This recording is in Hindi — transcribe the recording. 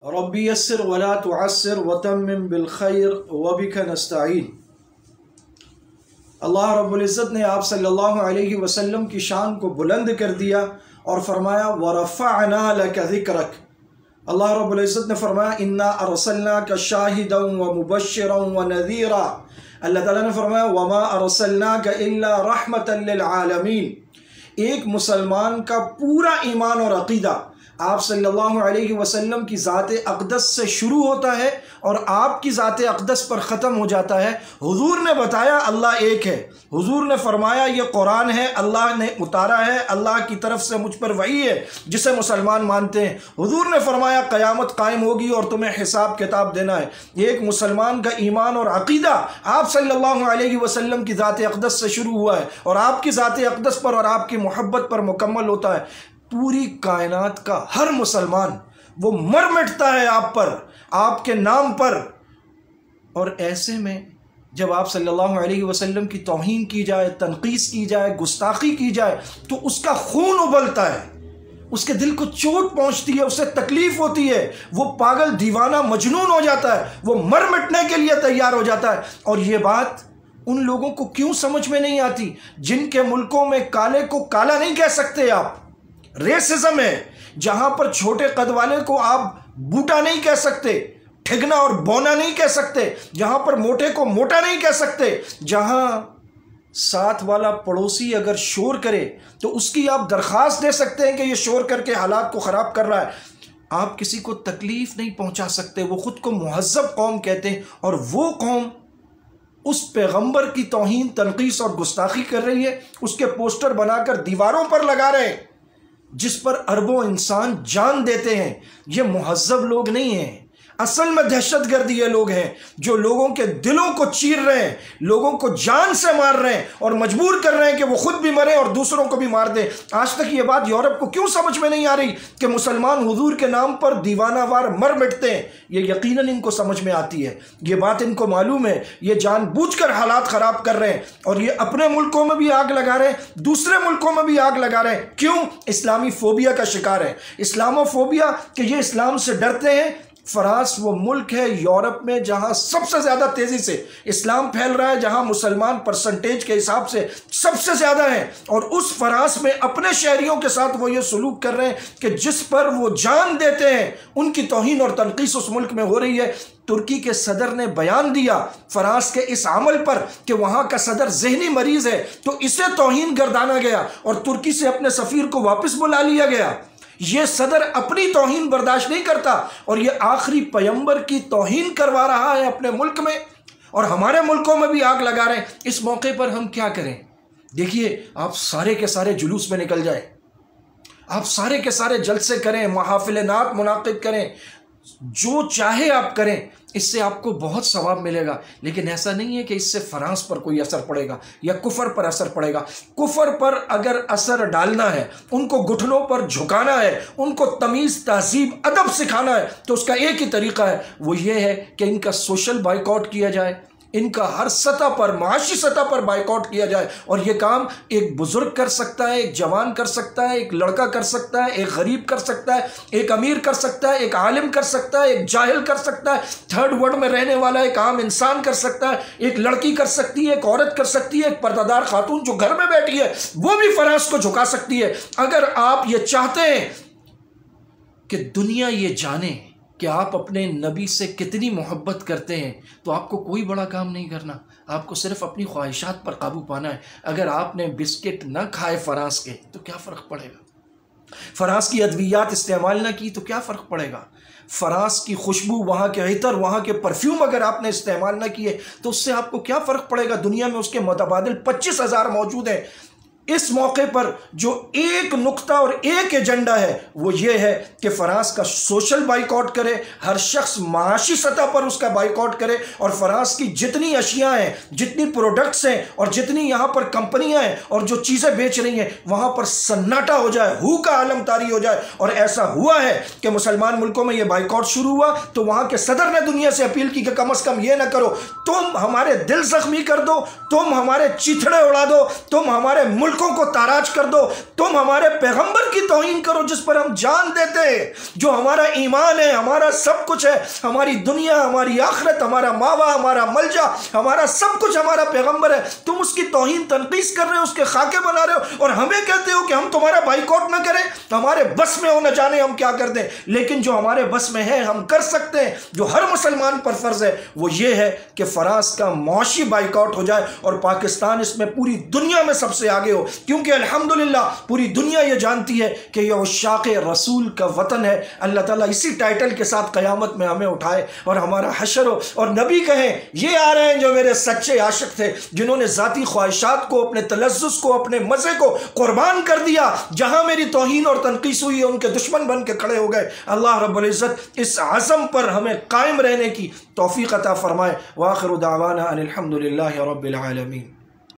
रब्बी यस्सिर वला तुअस्सिर वतम्मिम बिल खैर वबिका नस्तईन। अल्लाह रब्बुल इज़्ज़त ने आप सल्लल्लाहु अलैहि वसल्लम की शान को बुलंद कर दिया और फरमाया वरफ़अना लका ज़िक्रक। अल्लाह रब्बुल इज़्ज़त ने फरमाया इन्ना अरसलनाका शाहिदन व मुबश्शिरन व नज़ीरा। अल्लाह ताला ने फरमाया वमा अरसलनाका इल्ला रहमतन लिल आलमीन। एक मुसलमान का पूरा ईमान और अक़ीदा आप सल्लल्लाहु अलैहि वसल्लम की ज़ात अक़दस से शुरू होता है और आपकी ज़ात अक़दस पर ख़त्म हो जाता है। हुज़ूर ने बताया अल्लाह एक है, हुज़ूर ने फरमाया ये कुरान है, अल्लाह ने उतारा है, अल्लाह की तरफ से मुझ पर वही है जिसे मुसलमान मानते हैं। हुज़ूर ने फरमाया क़यामत कायम होगी और तुम्हें हिसाब किताब देना है। एक मुसलमान का ईमान और अक़ीदा आप सल्लल्लाहु अलैहि वसल्लम की ज़ात अक़दस से शुरू हुआ है और आपकी ज़ात अक़दस पर और आपकी मोहब्बत पर मुकम्मल होता है। पूरी कायनात का हर मुसलमान वो मर मिटता है आप पर, आपके नाम पर। और ऐसे में जब आप सल्लल्लाहु अलैहि वसल्लम की तौहीन की जाए, तनकीस की जाए, गुस्ताखी की जाए तो उसका खून उबलता है, उसके दिल को चोट पहुंचती है, उसे तकलीफ होती है, वो पागल दीवाना मजनून हो जाता है, वो मर मिटने के लिए तैयार हो जाता है। और ये बात उन लोगों को क्यों समझ में नहीं आती जिनके मुल्कों में काले को काला नहीं कह सकते आप। रेसिज्म है, जहां पर छोटे कद वाले को आप बूटा नहीं कह सकते, ठिगना और बौना नहीं कह सकते, जहां पर मोटे को मोटा नहीं कह सकते, जहां साथ वाला पड़ोसी अगर शोर करे तो उसकी आप दरख्वास्त दे सकते हैं कि ये शोर करके हालात को ख़राब कर रहा है। आप किसी को तकलीफ़ नहीं पहुंचा सकते। वो ख़ुद को मुहज़्ज़ब कौम कहते हैं और वो कौम उस पैगंबर की तौहीन, तनकीस और गुस्ताखी कर रही है, उसके पोस्टर बनाकर दीवारों पर लगा रहे हैं जिस पर अरबों इंसान जान देते हैं। ये मुहज़्ज़ब लोग नहीं हैं, असल में दहशतगर्द ये लोग हैं जो लोगों के दिलों को चीर रहे हैं, लोगों को जान से मार रहे हैं और मजबूर कर रहे हैं कि वो खुद भी मरे और दूसरों को भी मार दें। आज तक ये बात यूरोप को क्यों समझ में नहीं आ रही कि मुसलमान हुजूर के नाम पर दीवानावार मर मिटते हैं। ये यकीनन इनको समझ में आती है, ये बात इनको मालूम है, ये जानबूझकर हालात ख़राब कर रहे हैं और ये अपने मुल्कों में भी आग लगा रहे हैं, दूसरे मुल्कों में भी आग लगा रहे हैं। क्यों? इस्लामी फोबिया का शिकार है, इस्लामोफोबिया कि ये इस्लाम से डरते हैं। फ्रांस वो मुल्क है यूरोप में जहां सबसे ज़्यादा तेज़ी से इस्लाम फैल रहा है, जहां मुसलमान परसेंटेज के हिसाब से सबसे ज़्यादा हैं। और उस फ्रांस में अपने शहरियों के साथ वो ये सलूक कर रहे हैं कि जिस पर वो जान देते हैं, उनकी तौहीन और तनकीस उस मुल्क में हो रही है। तुर्की के सदर ने बयान दिया फ्रांस के इस अमल पर कि वहाँ का सदर जहनी मरीज़ है, तो इसे तौहीन गर्दाना गया और तुर्की से अपने सफ़ीर को वापस बुला लिया गया। ये सदर अपनी तौहीन बर्दाश्त नहीं करता और ये आखिरी पैगंबर की तौहीन करवा रहा है अपने मुल्क में और हमारे मुल्कों में भी आग लगा रहे हैं। इस मौके पर हम क्या करें? देखिए, आप सारे के सारे जुलूस में निकल जाए, आप सारे के सारे जलसे करें, महफिल नात मुनाकिद करें, जो चाहे आप करें, इससे आपको बहुत सवाब मिलेगा। लेकिन ऐसा नहीं है कि इससे फ्रांस पर कोई असर पड़ेगा या कुफर पर असर पड़ेगा। कुफर पर अगर असर डालना है, उनको घुटनों पर झुकाना है, उनको तमीज़, तहजीब, अदब सिखाना है, तो उसका एक ही तरीका है, वो ये है कि इनका सोशल बाइकआउट किया जाए, इनका हर सतह पर, माशी सतह पर बाइकआउट किया जाए। और ये काम एक बुजुर्ग कर सकता है, एक जवान कर सकता है, एक लड़का कर सकता है, एक गरीब कर सकता है, एक अमीर कर सकता है, एक आलिम कर सकता है, एक जाहिल कर सकता है, थर्ड वर्ल्ड में रहने वाला एक आम इंसान कर सकता है, एक लड़की कर सकती है, एक औरत कर सकती है, एक पर्दादार खातून जो घर में बैठी है वो भी फ्रांस को झुका सकती है। अगर आप ये चाहते हैं कि दुनिया ये जाने कि आप अपने नबी से कितनी मोहब्बत करते हैं, तो आपको कोई बड़ा काम नहीं करना, आपको सिर्फ अपनी ख्वाहिशात पर काबू पाना है। अगर आपने बिस्किट न खाए फ्रांस के तो क्या फ़र्क पड़ेगा? फ्रांस की अद्वियात इस्तेमाल ना की तो क्या फ़र्क पड़ेगा? फ्रांस की खुशबू, वहाँ के इतर, वहाँ के परफ्यूम अगर आपने इस्तेमाल ना किए तो उससे आपको क्या फ़र्क पड़ेगा? दुनिया में उसके मुतबादिल 25,000 मौजूद हैं। इस मौके पर जो एक नुक्ता और एक एजेंडा है वो ये है कि फ्रांस का सोशल बाइकआउट करे, हर शख्स माशी सतह पर उसका बाइकआउट करे और फ्रांस की जितनी अशिया हैं, जितनी प्रोडक्ट्स हैं और जितनी यहाँ पर कंपनियाँ हैं और जो चीज़ें बेच रही हैं, वहाँ पर सन्नाटा हो जाए, हू का आलम तारी हो जाए। और ऐसा हुआ है कि मुसलमान मुल्कों में ये बाइकआउट शुरू हुआ तो वहाँ के सदर ने दुनिया से अपील की कि कम अज़ कम ये ना करो, तुम हमारे दिल ज़ख्मी कर दो, तुम हमारे चिथड़े उड़ा दो, तुम हमारे मुल्क मुल्कों को ताराज कर दो, तुम हमारे पैगंबर की तौहीन करो जिस पर हम जान देते हैं, जो हमारा ईमान है, हमारा सब कुछ है, हमारी दुनिया, हमारी आखिरत, हमारा मावा, हमारा मलजा, हमारा सब कुछ हमारा पैगंबर है। तुम उसकी तौहीन तनकीस कर रहे हो, उसके खाके बना रहे हो और हमें कहते हो कि हम तुम्हारा बाइकआउट ना करें। हमारे बस में हो न जाने हम क्या कर दें, लेकिन जो हमारे बस में है हम कर सकते हैं, जो हर मुसलमान पर फर्ज है वो ये है कि फ्रांस का मौशी बाइकआउट हो जाए और पाकिस्तान इसमें पूरी दुनिया में सबसे आगे हो, क्योंकि अल्हम्दुलिल्लाह पूरी दुनिया ये जानती है कि यह उश्शाक़ रसूल का वतन है। अल्लाह ताला इसी टाइटल के साथ क़यामत में हमें उठाए और हमारा हशर हो और नबी कहें ये आ रहे हैं जो मेरे सच्चे आशिक थे, जिन्होंने ज़ाती ख्वाहिशात को, अपने तलज़्ज़ुज़ को, अपने मज़े को कुर्बान कर दिया। जहां मेरी तौहीन और तनकीस हुई उनके दुश्मन बन के खड़े हो गए। अल्लाह रब्बुल इज़्ज़त इस आज़म पर हमें कायम रहने की तौफ़ीक़ अता फ़रमाए। व आख़िरु दावाना अनिल हम्दुलिल्लाहि रब्बिल आलमीन।